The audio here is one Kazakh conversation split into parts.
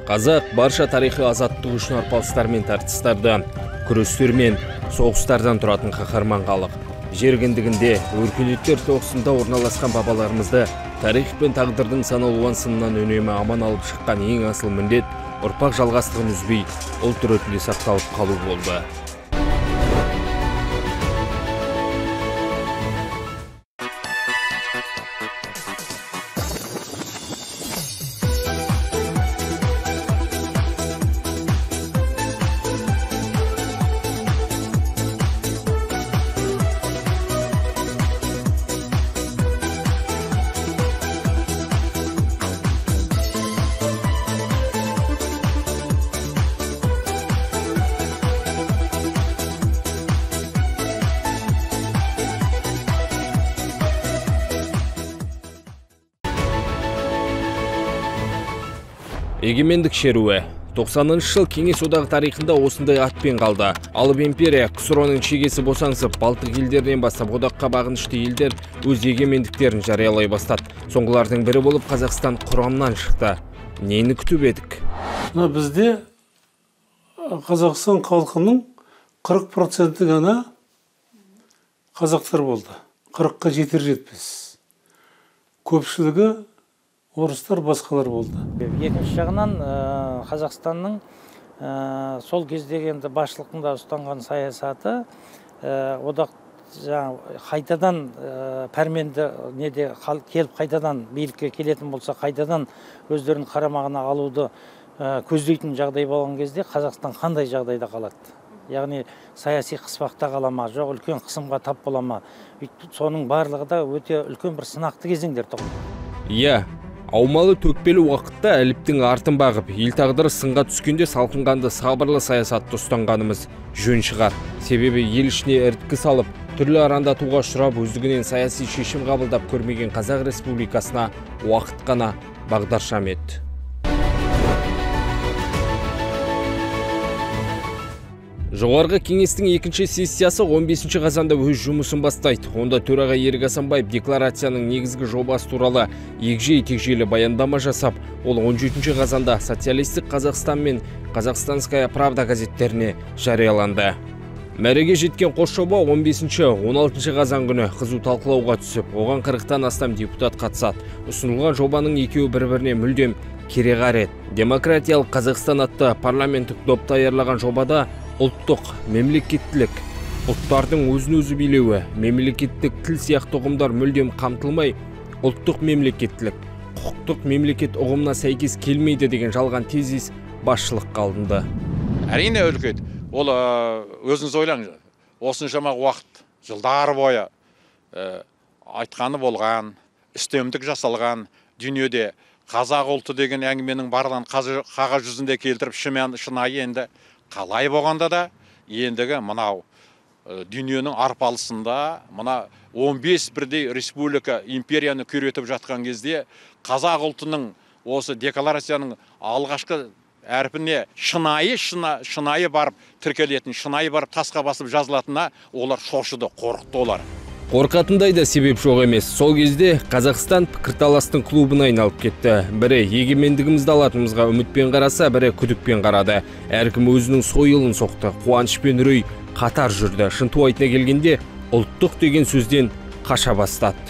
Қазақ барша тарихи азаттық үшін арпалыстар мен тартыстардан, күрестер мен соғыстардан тұратын қаһарман халық. Жергендігінде, өркениеттер тоғысында орналасқан бабаларымызды тарих пен тағдырдың саналуан сынынан үнемі аман алып шыққан ең асыл міндет ұрпақ жалғастығын үзбей, ұлт ретінде сақталып қалу болды. Егемендік шеруі 90-шы жыл Кеңес одағы тарихында осындай атпен қалды. Алып империя КСР-ның шегесі босаңсып, Балтық елдерінен бастап одаққа бағынышты елдер өз егемендіктерін жариялай бастады. Соңғылардың бірі болып Қазақстан құрамнан шықты. Нені күтіп едік? Бізде Қазақстан халқының 40% ғана қазақтар болды. 40-қа жетер-жетпес. Көпшілігі орыстар, басқалар болды. Екінші жағынан Қазақстанның сол кездегі басшылығында ұстанған саясаты одақ қайтадан пәрменді келіп қайтадан билікке келетін болса, қайтадан өздерінің қарамағына алуды көздейтін жағдай болған кезде Қазақстан қандай жағдайда қалады? Яғни саяси қыспақта қала ма, жоқ үлкен қысымға тап бола ма? Соның барлығы да өте үлкен бір сынақты кезеңдер тұғын. Иә. Аумалы төкпелі уақытта әліптің артын бағып, ел тағдыры сынға түскенде салқынғанды сабырлы саясатты ұстанғанымыз жөн шығар. Себебі ел ішіне іріткі салып, түрлі арандатуға ұшырап, өздігінен саяси шешім қабылдап көрмеген Қазақ Республикасына уақыт қана бағдаршам етті. Жоғарғы кеңестің екінші сессиясы 15 қазанда өз жұмысын бастайды. Онда төраға Ерік Асанбаев декларацияның негізгі жобасы туралы егжей-тегжейлі баяндама жасап, ол 17 қазанда Социалистік Қазақстан мен Казахстанская правда газеттеріне жарияланды. Мәреге жеткен қос жоба 15-16 қазан күні қызу талқылауға түсіп, оған 40-тан астам депутат қатысады. Ұсынылған жобаның екеуі бір-біріне мүлдем кереғар еді. Демократиялық Қазақстан атты парламенттік топ даярлаған жобада ұлттық, мемлекеттілік, ұлттардың өзін-өзі билеуі, мемлекеттік тіл сияқты ұғымдар мүлдем қамтылмай, ұлттық мемлекеттілік, құқықтық мемлекет ұғымына сәйкес келмейді деген жалған тезис басшылыққа алынды. Әрине үлкен, ол өзіңіз ойлаңыз, осыншама уақыт, жылдар бойы айтқаны болған, үстемдік жасалған дүниеде қазақ ұлты деген әңгіменің барлығын қағаз жүзінде келтіріп шынайы енді қалай болғанда да ендігі мынау дүниенің арпалысында мына 15 бірдей республика империяны күйретіп жатқан кезде қазақ ұлтының осы декларацияның алғашқы әрпіне шынайы барып тіркелетін, шынайы барып тасқа басып жазылатынына олар шошыды, қорықты олар. Қорқатындай да себеп жоқ емес. Сол кезде Қазақстан пікірталастың клубына айналып кетті. Бірі егемендігімізді алатынымызға үмітпен қараса, бірі күдікпен қарады. Әркім өзінің сойылын соқты, қуаныш пен үрей қатар жүрді. Шынтуайтына келгенде ұлттық деген сөзден қаша бастады.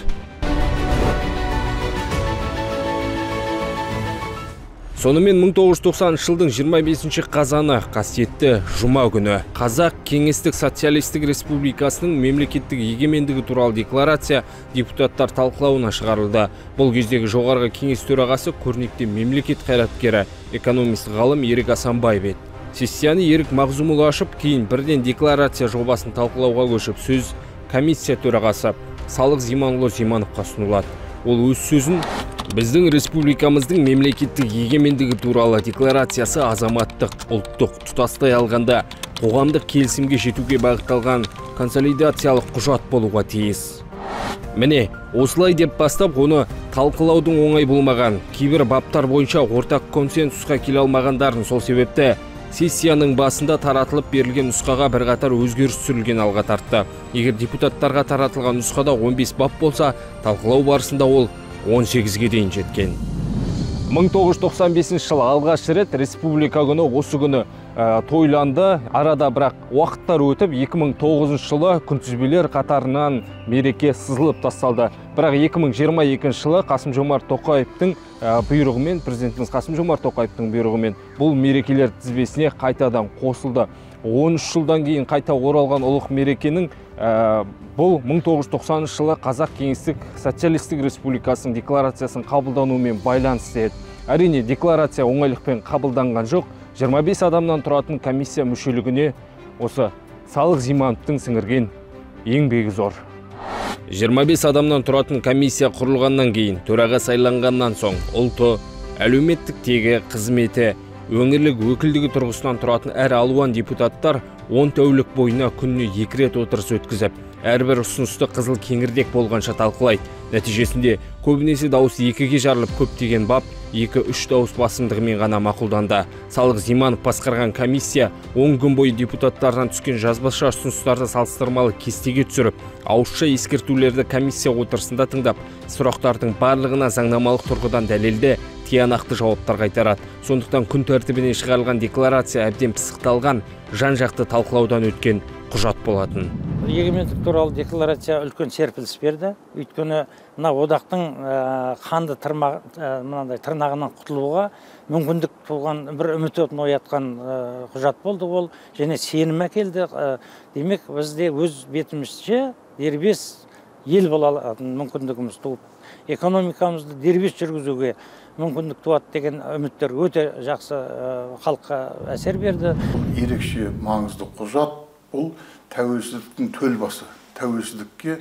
Сонымен 1990 жылдың 25 қазаны қасиетті жұма күні Қазақ Кеңестік Социалистік Республикасының мемлекеттік егемендігі туралы декларация депутаттар талқылауына шығарылды. Бұл кездегі жоғарғы кеңес төрағасы көрнекті мемлекет қайраткері, экономист ғалым Ерік Асанбаев еді. Сессияны Ерік Мағзумұлы ашып, кейін бірден декларация жобасын талқылауға көшіп, сөз комиссия төрағасы Салық Зиманұлы Зимановқа ұсынылады. Ол өз сөзін біздің республикамыздың мемлекеттік егемендігі туралы декларациясы азаматтық, ұлттық, тұтастай алғанда қоғамдық келісімге жетуге бағытталған консолидациялық құжат болуға тиіс. Міне, осылай деп бастап, оны талқылаудың оңай болмаған, кейбір баптар бойынша ортақ консенсусқа келе алмағандарын сол себепті сессияның басында таратылып берілген нұсқаға бірқатар өзгеріс түсірілген алға тартты. Егер депутаттарға таратылған нұсқада 15 бап болса, талқылау барысында ол 18-ге дейін жеткен. 1995 жылы алғаш рет республика күні осы күні тойланды. Арада бірақ уақыттар өтіп 2009 жылы күнтізбелер қатарынан мереке сызылып тасталды. Бірақ 2022 жылы Қасым-Жомарт Тоқаевтың бұйрығымен, президентіміз Қасым-Жомарт Тоқаевтың бұйрығымен бұл мерекелер тізбесіне қайтадан қосылды. 13 жылдан кейін қайта оралған ұлық мерекенің бұл 1990 жылы Қазақ Кеңестік Социалистік Республикасының декларациясын қабылдануымен байланысты еді. Әрине, декларация оңайлықпен қабылданған жоқ. 25 адамнан тұратын комиссия мүшелігіне осы Салық Зимановтың сіңірген еңбегі зор. 25 адамнан тұратын комиссия құрылғаннан кейін, төраға сайланғаннан соң, ұлты, әлеуметтік тегі, қызметі, өңірлік өкілдігі тұрғысынан тұратын әр алуан депутаттар 10 тәулік бойына күніне 2 рет отырыс өткізіп, әрбір ұсынысты қызыл кеңірдек болғанша талқылайды. Нәтижесінде көбінесе дауыс 2-ге жарылып, көптеген бап 2-3 дауыс басымдығымен ғана мақұлданды. Салық Зиманов басқарған комиссия 10 күн бойы депутаттардан түскен жазбаша ұсыныстарды салыстырмалы кестеге түсіріп, ауызша ескертулерді комиссия отырысында тыңдап, сұрақтардың барлығына заңнамалық тұрғыдан дәлелді, тиянақты жауаптар қайтарады. Сондықтан күн тәртібіне шығарылған декларация әбден пысықталған, жан-жақты талқылаудан өткен құжат болатын. Егемендік туралы декларация үлкен серпіліс берді. Өйткені мына одақтың қанды тырнағынан құтылуға мүмкіндік туған, бір үміт отын оятқан құжат болды ол, және сенім әкелді. Демек, бізде өз бетімізше дербес ел бола алатын мүмкіндігіміз туып, экономикамызды дербес жүргізуге мүмкіндік туады деген үміттер өте жақсы халыққа әсер берді. Ерекше маңызды құжат бұл тәуелсіздіктің төл басы. Тәуелсіздікке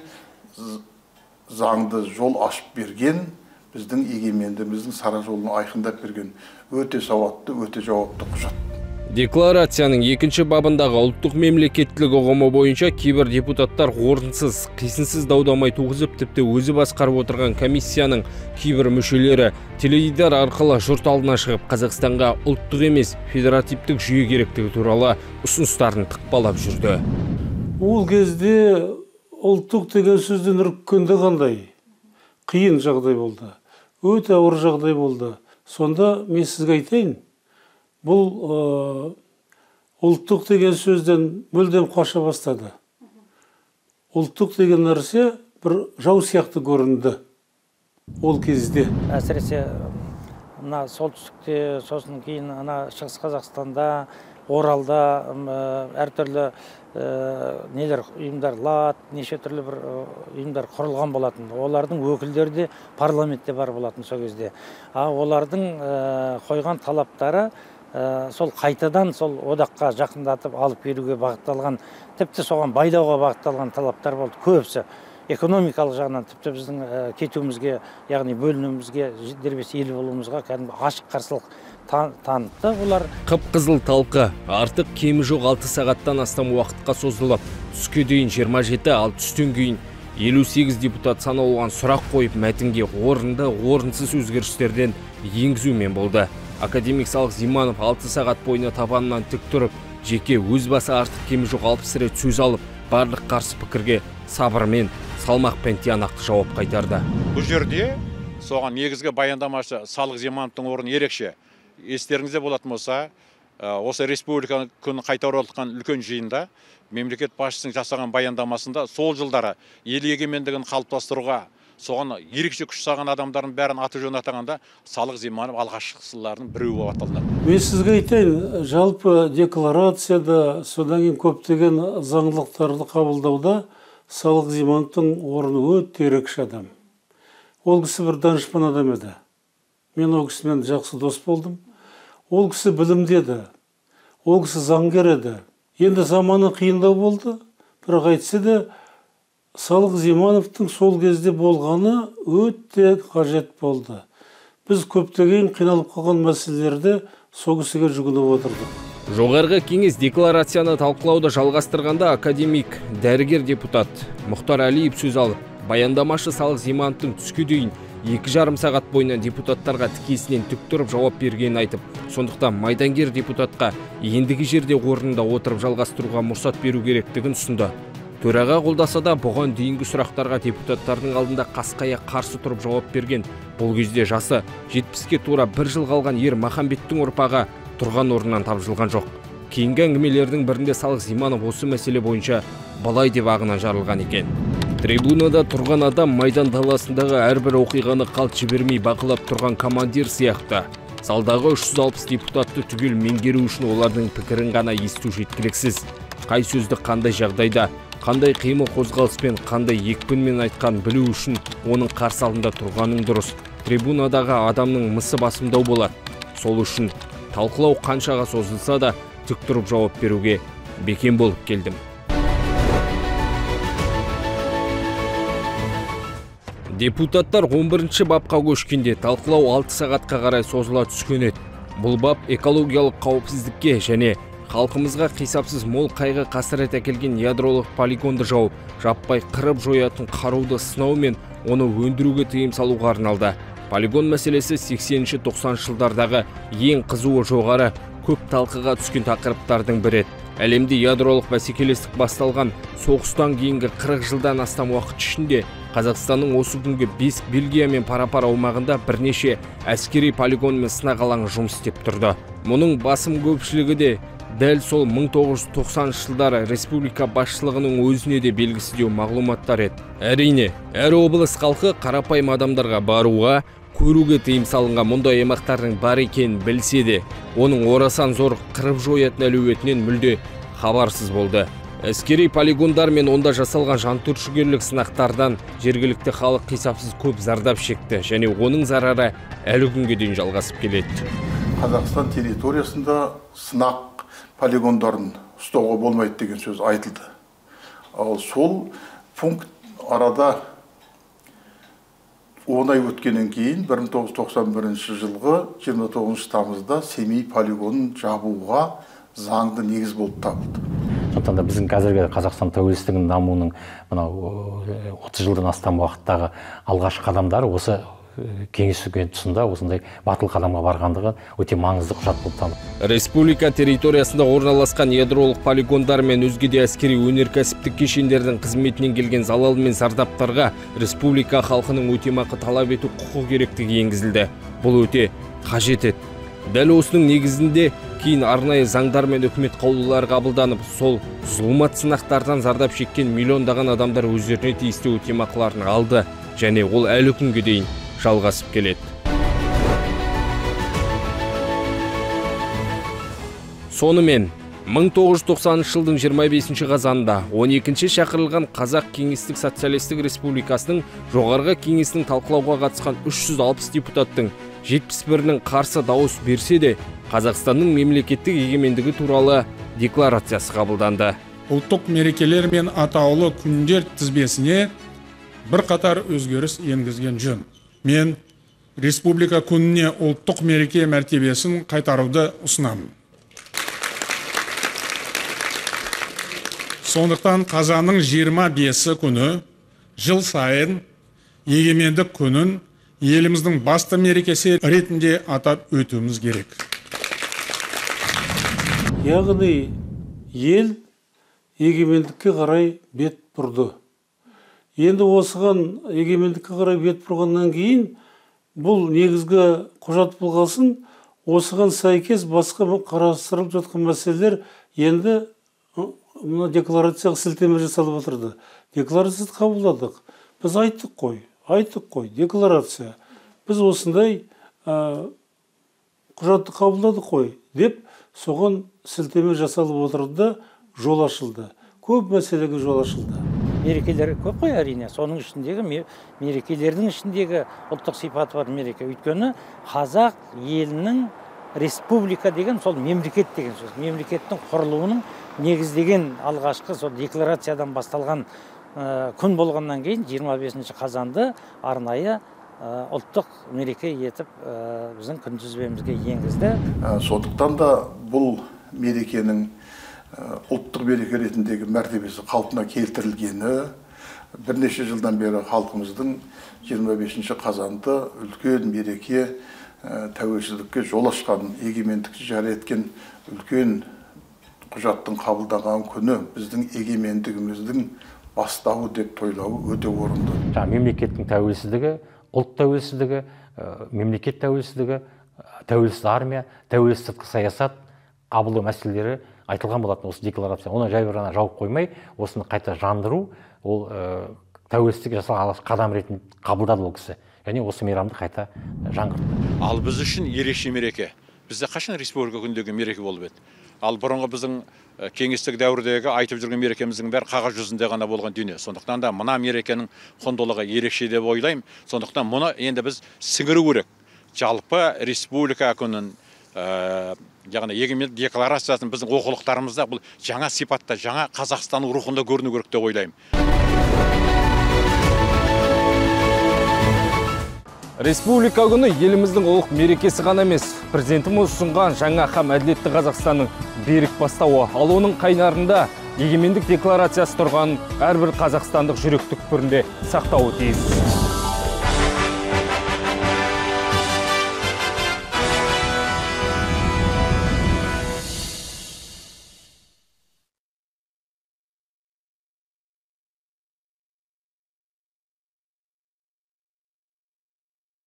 заңды жол ашып берген, біздің егемендігіміздің сара жолын айқындап берген өте сауатты, өте жауапты құжат. Декларацияның екінші бабындағы ұлттық мемлекеттілік ұғымы бойынша кейбір депутаттар орынсыз, қисынсыз дау-дамай туғызып, тіпті өзі басқарып отырған комиссияның кейбір мүшелері теледидар арқылы жұрт алдына шығып, Қазақстанға ұлттық емес, федеративтік жүйе керектігі туралы ұсыныстарын тықпалап жүрді. Ол кезде ұлттық деген сөзден үріккенде қандай қиын жағдай болды, өте ауыр жағдай болды. Сонда мен сізге айтайын, бұл ұлттық деген сөзден мүлдем қаша бастады. Ұлттық деген нәрсе бір жау сияқты көрінді ол кезде. Әсіресе мына солтүстікте, сосын кейін Шығыс Қазақстанда, Оралда әртүрлі нелер ұйымдар, неше түрлі бір ұйымдар құрылған болатын. Олардың өкілдері де парламентте бар болатын сол кезде. Олардың қойған талаптары сол қайтадан сол одаққа жақындатып алып беруге бағытталған, тіпті соған байлауға бағытталған талаптар болды. Көбісі экономикалық жағынан тіпті біздің кетуімізге, яғни бөлінуімізге, дербес ел болуымызға кәдімгі ашық қарсылық танытты. Олар қып-қызыл талқы артық кемі жоқ 6 сағаттан астам уақытқа созылып, түске дейін 27, ал түстен кейін 58 депутат саналған сұрақ қойып, мәтінге орынды, орынсыз өзгерістерден енгізумен болды. Академик Салық Зиманов 6 сағат бойына табанынан тік тұрып, жеке өз басы артық кемі жоқ 60 рет сөз алып, барлық қарсы пікірге сабырмен, салмақпен тиянақты жауап қайтарды. Бұл жерде соған негізгі баяндамашы Салық Зимановтың орны ерекше. Естеріңізде болатын болса, осы республика күні қайта оралған үлкен жиында мемлекет басшысының жасаған баяндамасында сол жылдары ел егемендігін қалыптастыруға соған ерекше күш салған адамдардың бәрін аты жөнін атағанда Салық Зиманов алғашқылардың біреуі болып аталды. Мен сізге айтайын, жалпы декларацияда, содан кейін көптеген заңдылықтарды қабылдауда Салық Зимановтың орны өте ерекше адам. Ол кісі бір данышпан адам еді. Мен ол кісімен жақсы дос болдым. Ол кісі білімді еді. Ол кісі заңгер еді. Енді заманы қиындау болды, бірақ айтса да Салық Зимановтың сол кезде болғаны өте қажет болды. Біз көптеген қиналып қалған мәселелерді сол кісіге жүгініп отырдық. Жоғарғы кеңес декларацияны талқылауды жалғастырғанда академик, дәрігер депутат Мұхтар Әлиев сөз алып, баяндамашы Салық Зимановтың түске дейін 2,5 сағат бойына депутаттарға тікесінен тік тұрып жауап бергенін айтып, сондықтан майдангер депутатқа ендігі жерде орнында отырып жалғастыруға мұрсат беру керектігін ұсынды. Төраға қолдаса да бұған дейінгі сұрақтарға депутаттардың алдында қасқая қарсы тұрып жауап берген Бұл кезде жасы 70-ке тура 1 жыл қалған ер Махамбеттің ұрпағы тұрған орнынан тапжылған жоқ. Кейінгі әңгімелердің бірінде Салық Зиманов осы мәселе бойынша былай деп ағынан жарылған екен. Трибунада тұрған адам майдан даласындағы әрбір оқиғаны қалт жібермей бақылап тұрған командир сияқты. Залдағы 360 депутатты түгел меңгеру үшін олардың пікірін ғана есту жеткіліксіз. Қай сөзді қандай жағдайда, қандай қимыл қозғалыспен, қандай екпінмен айтқан білу үшін оның қарсы алдында тұрғаның дұрыс. Трибунадағы адамның мысы басымдау болады. Сол үшін талқылау қаншаға созылса да тік тұрып жауап беруге бекем болып келдім. Депутаттар 11-ші бапқа көшкенде талқылау 6 сағатқа қарай созыла түскен еді. Бұл бап экологиялық қауіпсіздікке және халқымызға қисапсыз мол қайғы қасірет әкелген ядролық полигонды жауып, жаппай қырып жоятын қаруды сынау мен оны өндіруге тыйым салуға арналды. Полигон мәселесі 80-90 жылдардағы ең қызуы жоғары, көп талқыға түскен тақырыптардың бірі. Әлемде ядролық бәсекелестік басталған соғыстан кейінгі 40 жылдан астам уақыт ішінде Қазақстанның осы күнгі 5 Бельгиямен пара-пар аумағында бірнеше әскери полигон мен сынақ алаңы жұмыс істеп тұрды. Мұның басым көпшілігі де дәл сол 1990 жылдары республика басшылығының өзіне де белгісіздеу мағлұматтар еді. Әрине, әр облыс халқы қарапайым адамдарға баруға, көруге тыйым салынған мұндай аймақтардың бар екенін білсе де, оның орасан зор қырып жоятын әлеуетінен мүлде хабарсыз болды. Әскери полигондар мен онда жасалған жантүршігерлік сынақтардан жергілікті халық қисапсыз көп зардап шекті және оның зарары әлі күнге дейін жалғасып келеді. Қазақстан территориясында сынақ полигондарын ұстауға болмайды деген сөз айтылды. Ал сол пункт арада 10 ай өткеннен кейін 1991 жылғы 29 тамызда Семей полигонын жабуға заңды негіз болып табылды. Сондықтан да біздің қазіргі Қазақстан тәуелсіздігінің дамуының 30 жылдан астам уақыттағы алғашқы қадамдары осы кеңес үкіметі тұсында осындай батыл қадамға барғандығы өте маңызды құжат болып танылды. Республика территориясында орналасқан ядролық полигондар мен өзге де әскери өнеркәсіптік кешендердің қызметінен келген залал мен зардаптарға республика халқының өтемақы талап ету құқығы керектігі енгізілді. Бұл өте қажет еді. Дәл осының негізінде кейін арнайы заңдар мен үкімет қаулылары қабылданып, сол зұлмат сынақтардан зардап шеккен миллиондаған адамдар өздеріне тиісті өтемақыларын алды және ол әлі күнге дейін жалғасып келеді. Сонымен 1990 жылдың 25 қазанында 12-ші шақырылған Қазақ Кеңестік Социалистік Республикасының жоғарғы кеңесінің талқылауға қатысқан 360 депутаттың 71-нің қарсы дауыс берсе де, Қазақстанның мемлекеттік егемендігі туралы декларациясы қабылданды. Ұлттық мерекелер мен атаулы күндер тізбесіне бір қатар өзгеріс енгізген жөн. Мен республика күніне ұлттық мереке мәртебесін қайтаруды ұсынамын. Сондықтан қазанның 25 күні жыл сайын егемендік күнін еліміздің басты мерекесі ретінде атап өтуіміз керек. Яғни ел егемендікке қарай бет бұрды. Енді осыған егемендікке қарай бет бұрғаннан кейін бұл негізгі құжат болғасын, осыған сәйкес басқа қарастырылып жатқан мәселелер енді мына декларацияға сілтеме жасалып отырды. Декларацияны қабылдадық. Біз айттық қой, декларация. Біз осындай құжатты қабылдадық қой деп соған сілтеме жасалып отырды да жол ашылды. Көп мәселеге жол ашылды. Мерекелер көп қой әрине. Соның ішіндегі мерекелердің ішіндегі ұлттық сипаты бар мереке. Өйткені қазақ елінің республика деген сол мемлекет деген сөз. Мемлекеттің құрылуының негіздеген алғашқы сол декларациядан басталған күн болғаннан кейін 25 қазанды арнайы ұлттық мереке етіп біздің күнтізбемізге енгізді. Сондықтан да бұл мерекенің ұлттық мереке ретіндегі мәртебесі қалпына келтірілгені, бірнеше жылдан бері халқымыздың 25 қазанды үлкен мереке, тәуелсіздікке жол ашқан, егемендікті жария еткен үлкен құжаттың қабылданған күні біздің егемендігіміздің бастауы деп тойлауы өте орынды. Мемлекеттің тәуелсіздігі, ұлт тәуелсіздігі мемлекет тәуелсіздігі, тәуелсіз армия, тәуелсіз сыртқы саясат қабылдау мәселелері айтылған болатын осы декларация. Оны жай ғана жауып қоймай, осыны қайта жандыру, ол тәуелсіздік жасалған қадам ретінде қабылдады ол кісі. Және осы мейрамды қайта жаңғыртты. Ал біз үшін ерекше мереке. Бізде қашан республика күндегі мереке болып еді. Ал бұрынғы біздің кеңестік дәуірдегі айтып жүрген мерекеміздің бәрі қағаз жүзінде ғана болған дүние. Сондықтан да мына мерекенің құндылығы ерекше деп ойлаймын. Сондықтан мұны енді біз сіңіру керек. Жалпы республика күнін, яғни егемендік декларациясын біздің оқулықтарымызда бұл жаңа сипатта, жаңа Қазақстан рухында көріну керек деп ойлаймын. Республика күні еліміздің ұлық мерекесі ғана емес, президентіміз ұсынған жаңа һәм әділетті Қазақстанның берік бастауы. Ал оның қайнарында егемендік декларациясы тұрған әрбір қазақстандық жүрек түкпірінде сақтауы тиіс.